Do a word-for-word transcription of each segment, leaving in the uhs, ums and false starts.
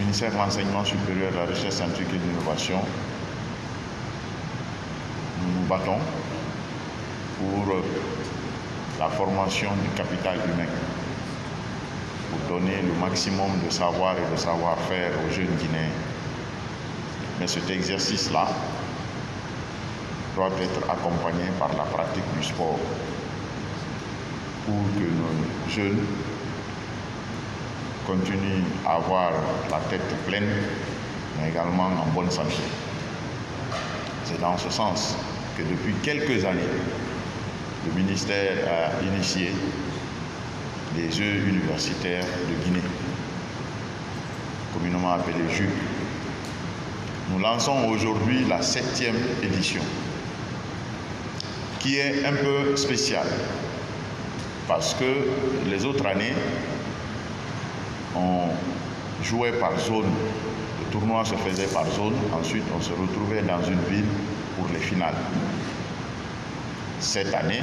ministère de l'Enseignement supérieur, de la Recherche scientifique et de l'Innovation, nous nous battons pour la formation du capital humain, pour donner le maximum de savoir et de savoir-faire aux jeunes Guinéens. Mais cet exercice-là doit être accompagné par la pratique du sport pour que nos jeunes continuent à avoir la tête pleine, mais également en bonne santé. C'est dans ce sens que depuis quelques années, le ministère a initié les Jeux universitaires de Guinée, communément appelés J U G. Nous lançons aujourd'hui la septième édition, qui est un peu spéciale, parce que les autres années, on jouait par zone. Le tournoi se faisait par zone. Ensuite, on se retrouvait dans une ville pour les finales. Cette année,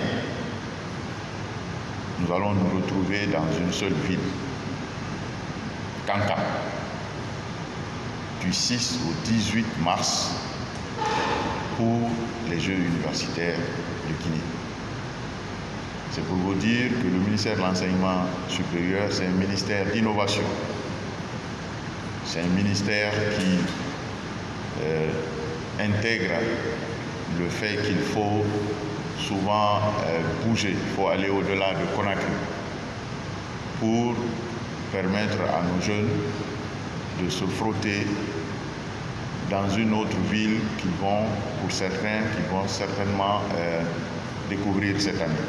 nous allons nous retrouver dans une seule ville, Kankan, du six au dix-huit mars pour les Jeux universitaires de Guinée. C'est pour vous dire que le ministère de l'Enseignement supérieur, c'est un ministère d'innovation. C'est un ministère qui euh, intègre le fait qu'il faut souvent euh, bouger, il faut aller au-delà de Conakry pour permettre à nos jeunes de se frotter dans une autre ville qu'ils vont, pour certains, qui vont certainement euh, découvrir cette année.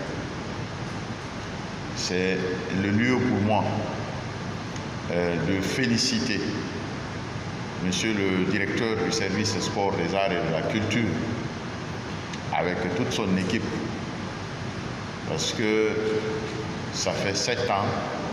C'est le lieu pour moi euh, de féliciter Monsieur le directeur du service sport des arts et de la culture avec toute son équipe, parce que ça fait sept ans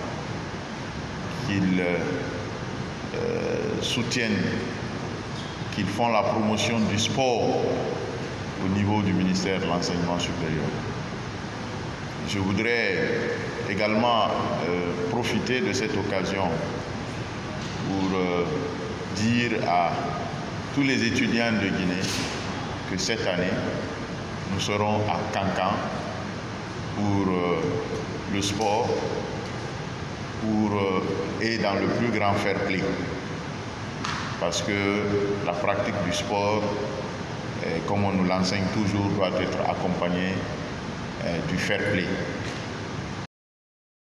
qu'ils euh, soutiennent, qu'ils font la promotion du sport au niveau du ministère de l'Enseignement supérieur. Je voudrais également euh, profiter de cette occasion pour euh, dire à tous les étudiants de Guinée que cette année, nous serons à Kankan pour euh, le sport pour, euh, et dans le plus grand fair play. Parce que la pratique du sport, euh, comme on nous l'enseigne toujours, doit être accompagnée euh, du fair play.